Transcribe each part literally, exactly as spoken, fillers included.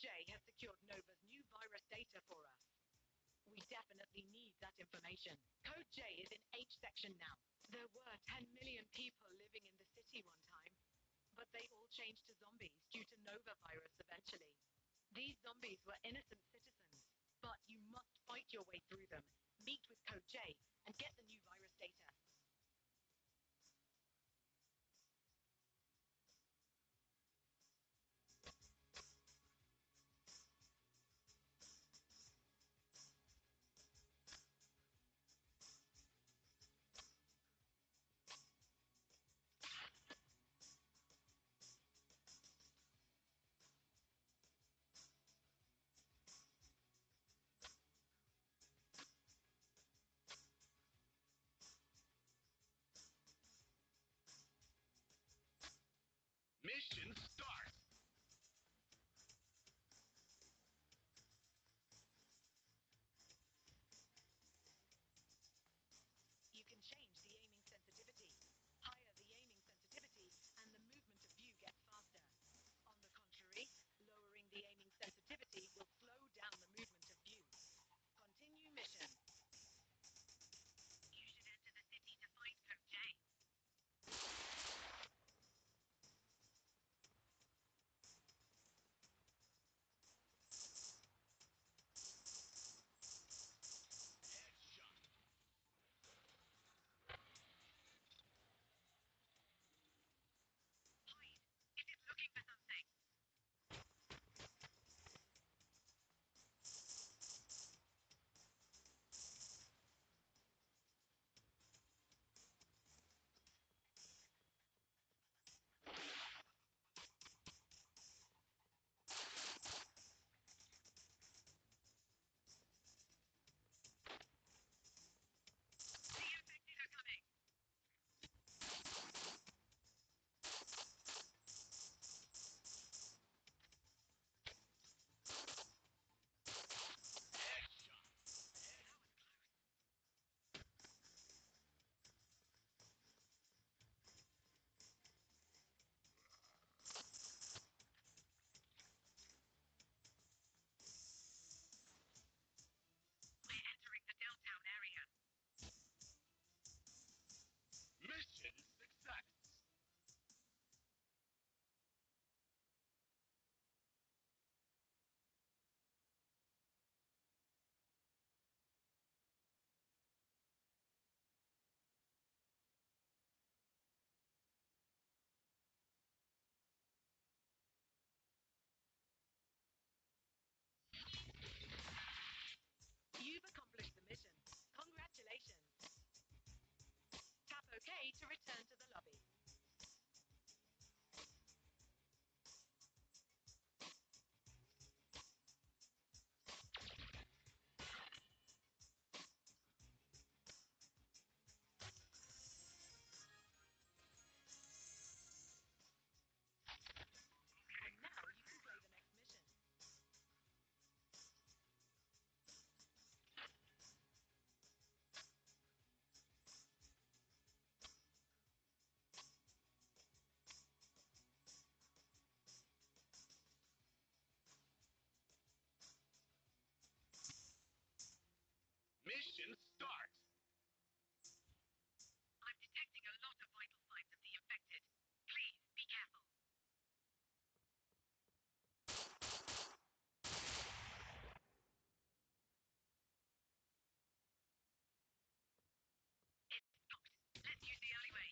J has secured Nova's new virus data for us. We definitely need that information. Code J is in H section now. There were ten million people living in the city one time, but they all changed to zombies due to Nova virus eventually. These zombies were innocent citizens, but you must fight your way through them, meet with Code J, and get the new virus data. Mission start! You can change the aiming sensitivity. Higher the aiming sensitivity, and the movement of view gets faster. On the contrary, lowering the aiming sensitivity will slow down the movement of view. Continue mission. You should enter the city to find Code J. Headshot! Hide. It is looking for something. The infected are coming. Headshot! That was close. We're entering the downtown area. Mission success! You've accomplished the mission. Congratulations. Tap OK to return to the lobby. And now you can play the next mission. Mission start! I'm detecting a lot of vital signs of the infected. Please, be careful. It's blocked. Let's use the alleyway.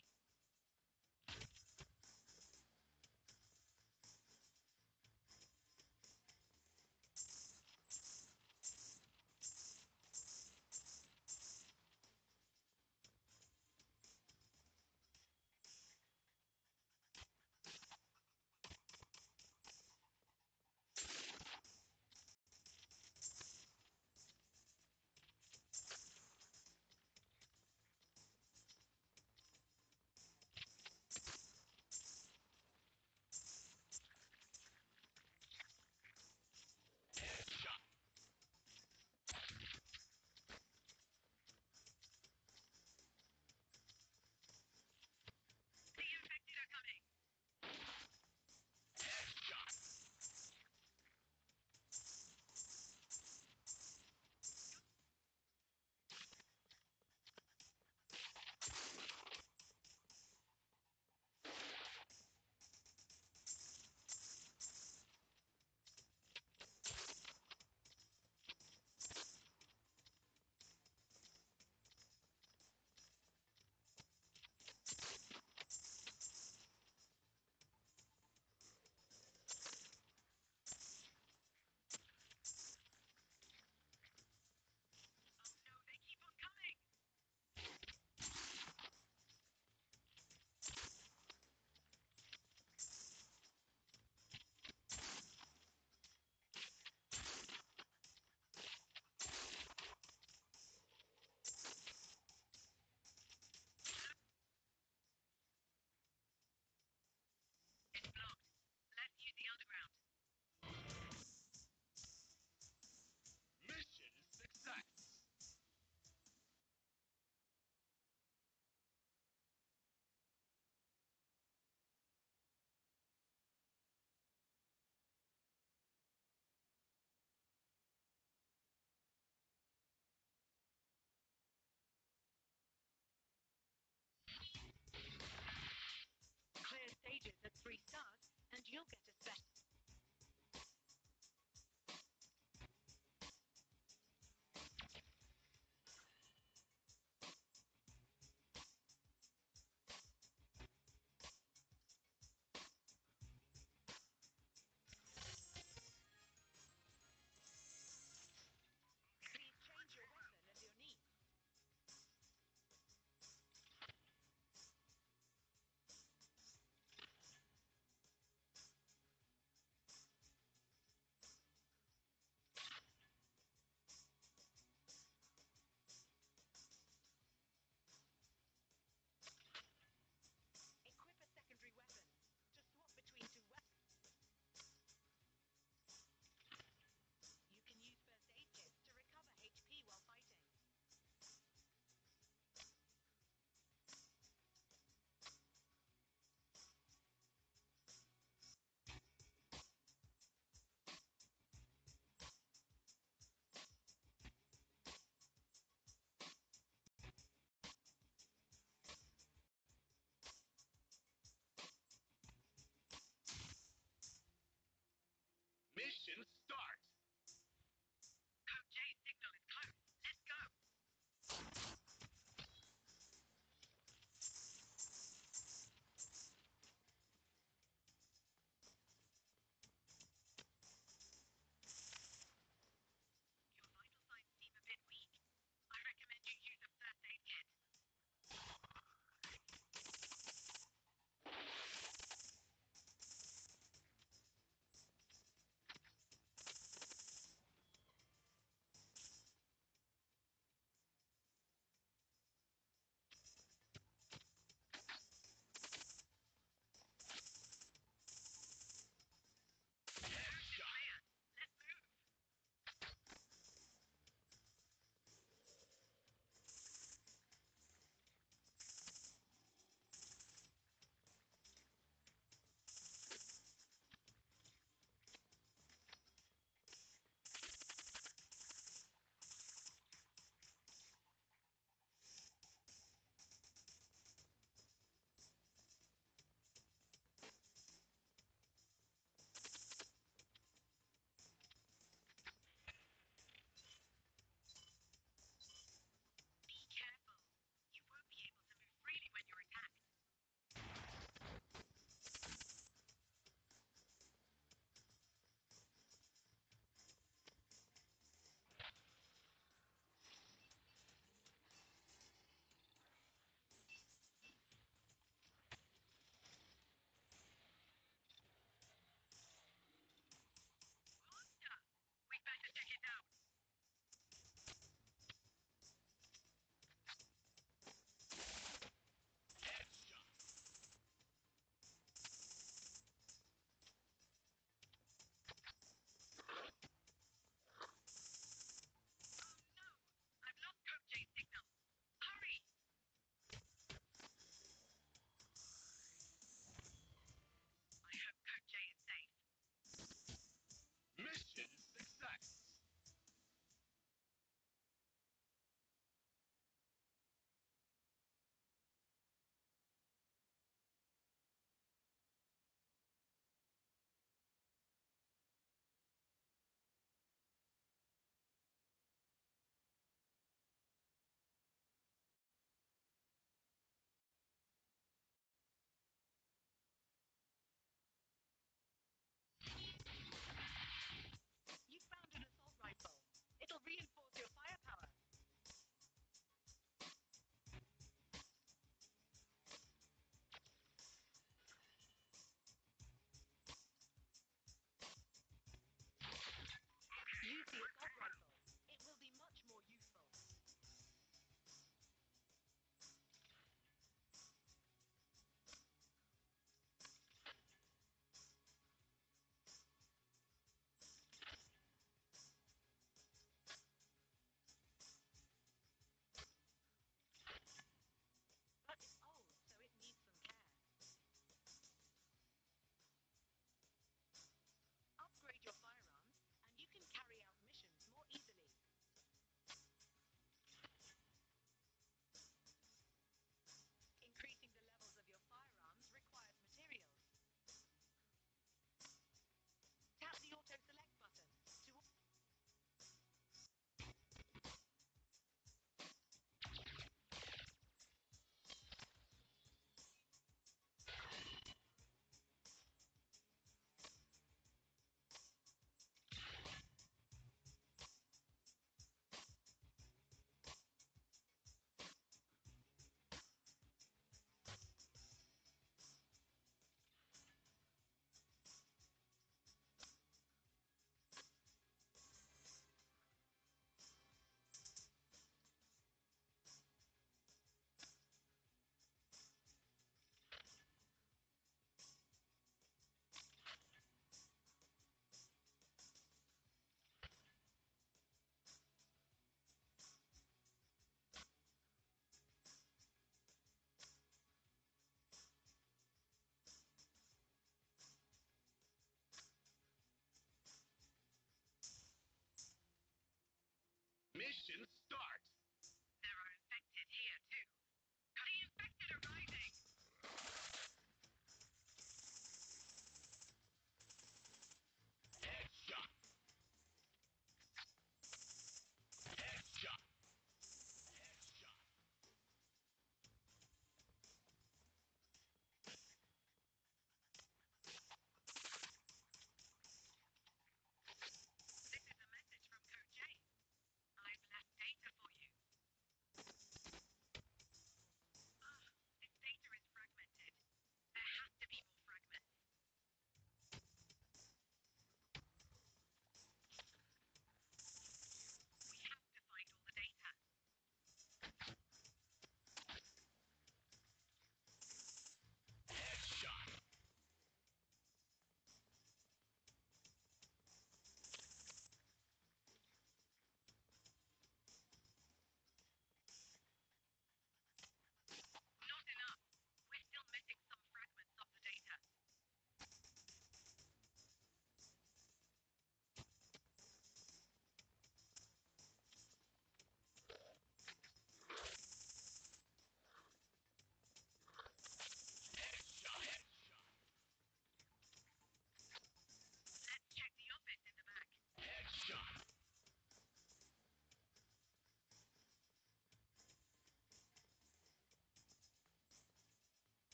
You'll get a